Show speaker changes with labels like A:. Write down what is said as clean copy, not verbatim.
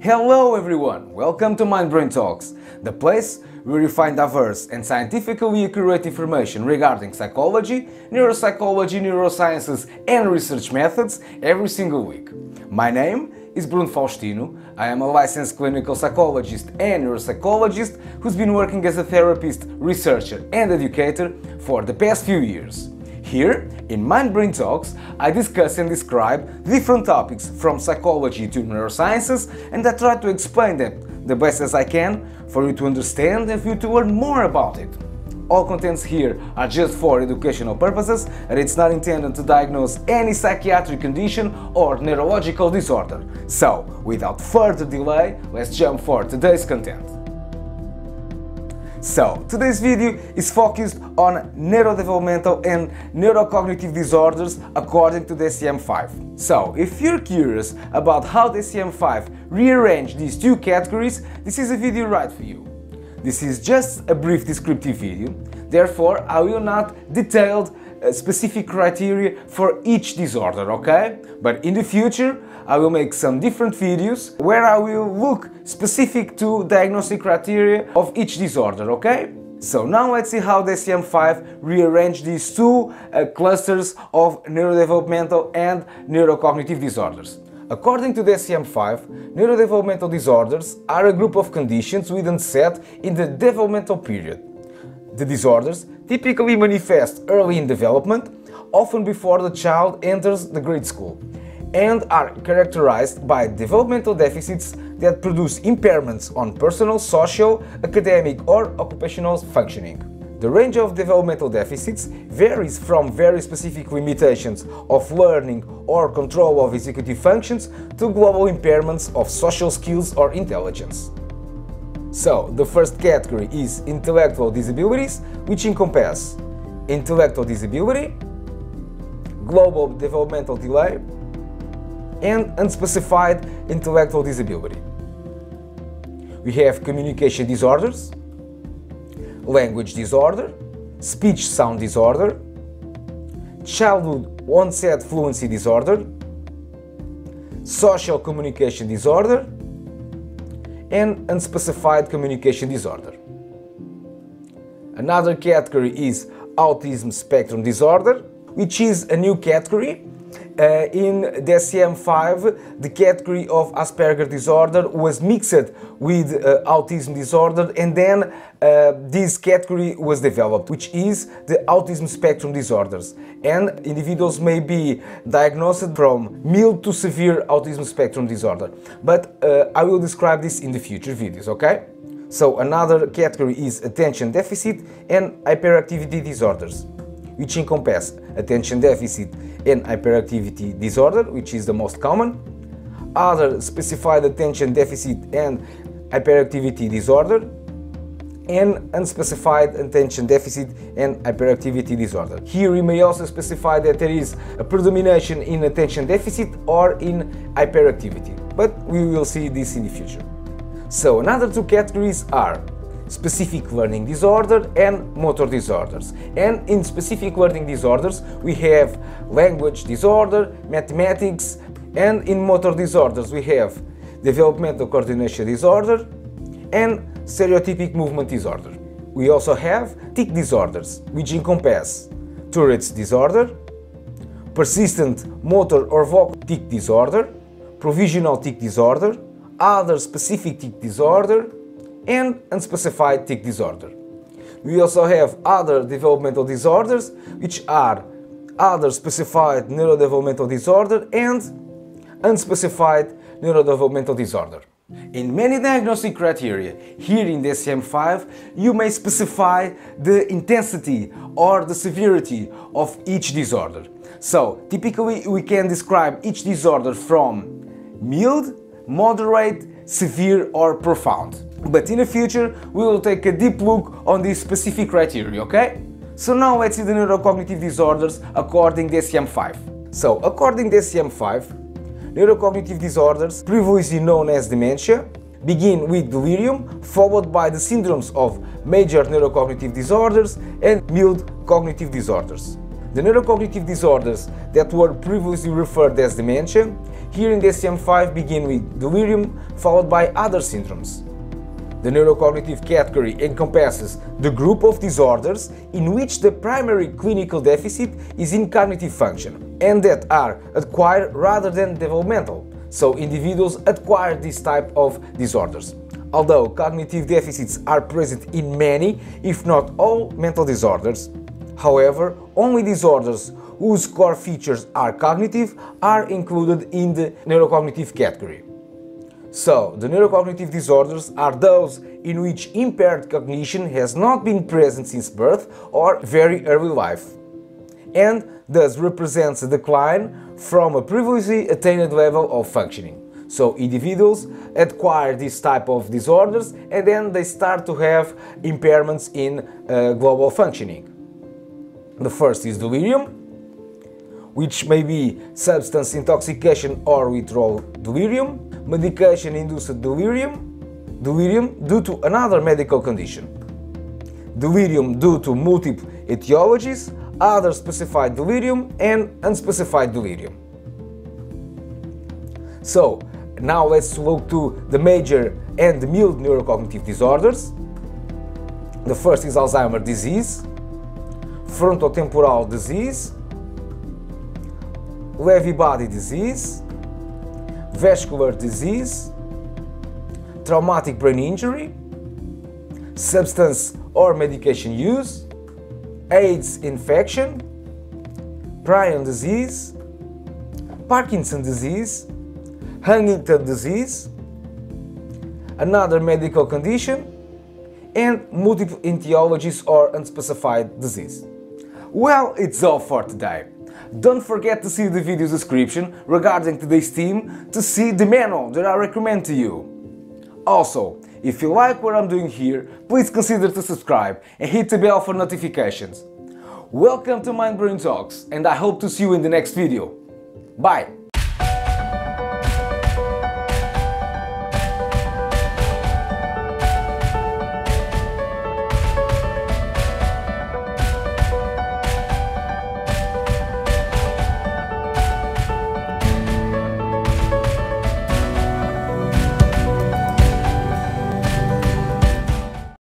A: Hello everyone, welcome to Mind Brain Talks, the place where you find diverse and scientifically accurate information regarding psychology, neuropsychology, neurosciences and research methods every single week. My name is Bruno Faustino. I am a licensed clinical psychologist and neuropsychologist who's been working as a therapist, researcher and educator for the past few years. Here, in Mind Brain Talks, I discuss and describe different topics from psychology to neurosciences, and I try to explain them the best as I can for you to understand and for you to learn more about it. All contents here are just for educational purposes, and it's not intended to diagnose any psychiatric condition or neurological disorder. So, without further delay, let's jump for today's content. So, today's video is focused on neurodevelopmental and neurocognitive disorders according to the DSM-5. So, if you're curious about how the DSM-5 rearranged these two categories, this is a video right for you. This is just a brief descriptive video, therefore I will not detail specific criteria for each disorder, okay? But in the future I will make some different videos where I will look specific to diagnostic criteria of each disorder, okay? So now let's see how the DSM-5 rearranged these two clusters of neurodevelopmental and neurocognitive disorders. According to the DSM-5, neurodevelopmental disorders are a group of conditions with onset in the developmental period. The disorders typically manifest early in development, often before the child enters the grade school, and are characterized by developmental deficits that produce impairments on personal, social, academic or occupational functioning. The range of developmental deficits varies from very specific limitations of learning or control of executive functions to global impairments of social skills or intelligence. So, the first category is intellectual disabilities, which encompass intellectual disability, global developmental delay, and unspecified intellectual disability. We have communication disorders, language disorder, speech sound disorder, childhood onset fluency disorder, social communication disorder, and unspecified communication disorder. Another category is autism spectrum disorder, which is a new category. In DSM-5, the category of Asperger disorder was mixed with autism disorder, and then this category was developed, which is the autism spectrum disorders. And individuals may be diagnosed from mild to severe autism spectrum disorder. But I will describe this in the future videos, okay? So another category is attention deficit and hyperactivity disorders, which encompass attention deficit and hyperactivity disorder, which is the most common, other specified attention deficit and hyperactivity disorder, and unspecified attention deficit and hyperactivity disorder. Here we may also specify that there is a predomination in attention deficit or in hyperactivity, but we will see this in the future. So another two categories are specific learning disorder and motor disorders. And in specific learning disorders we have language disorder, mathematics, and in motor disorders we have developmental coordination disorder and stereotypic movement disorder. We also have tic disorders, which encompass Tourette's disorder, persistent motor or vocal tic disorder, provisional tic disorder, other specific tic disorder, and unspecified tic disorder. We also have other developmental disorders, which are other specified neurodevelopmental disorder and unspecified neurodevelopmental disorder. In many diagnostic criteria, here in the DSM-5, you may specify the intensity or the severity of each disorder. So, typically we can describe each disorder from mild, moderate, severe or profound. But in the future, we will take a deep look on these specific criteria, okay? So now let's see the neurocognitive disorders according to DSM-5. So, according to DSM-5, neurocognitive disorders, previously known as dementia, begin with delirium, followed by the syndromes of major neurocognitive disorders and mild cognitive disorders. the neurocognitive disorders that were previously referred as dementia, here in DSM-5 begin with delirium, followed by other syndromes. The neurocognitive category encompasses the group of disorders in which the primary clinical deficit is in cognitive function and that are acquired rather than developmental, so individuals acquire this type of disorders. Although cognitive deficits are present in many, if not all, mental disorders, however, only disorders whose core features are cognitive are included in the neurocognitive category. So, the neurocognitive disorders are those in which impaired cognition has not been present since birth or very early life, and thus represents a decline from a previously attained level of functioning. So, individuals acquire this type of disorders and then they start to have impairments in global functioning. The first is delirium, which may be substance intoxication or withdrawal delirium, medication-induced delirium, delirium due to another medical condition, delirium due to multiple etiologies, other specified delirium, and unspecified delirium. So, now let's look to the major and the mild neurocognitive disorders. The first is Alzheimer's disease, frontotemporal disease, Lewy body disease, vascular disease, traumatic brain injury, substance or medication use, AIDS infection, prion disease, Parkinson's disease, Huntington disease, another medical condition, and multiple etiologies or unspecified disease. Well, it's all for today. Don't forget to see the video description regarding today's theme to see the manual that I recommend to you. Also, if you like what I'm doing here, please consider to subscribe and hit the bell for notifications. Welcome to Mind Brain Talks, and I hope to see you in the next video. Bye!